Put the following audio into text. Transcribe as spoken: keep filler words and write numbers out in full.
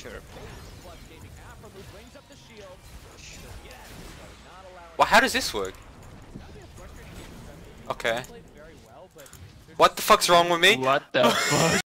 Sure. Well, how does this work? Okay. What the fuck's wrong with me? What the fuck?